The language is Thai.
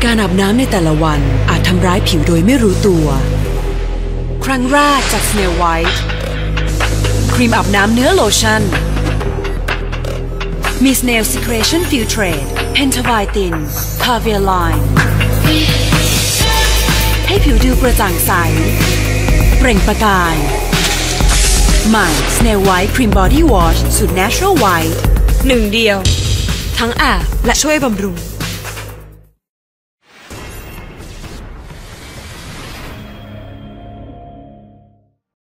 การอาบน้ำในแต่ละวันอาจทำร้ายผิวโดยไม่รู้ตัวครั้งแรกจาก Snail White ครีมอาบน้ำเนื้อโลชั่นมี Snail Secretion Filtrate Pentavitin Caveoline ให้ผิวดูกระจ่างใสเปล่งประกายใหม่ Snail White Cream Body Wash สูตร Natural White หนึ่งเดียวทั้งอาบและช่วยบำรุง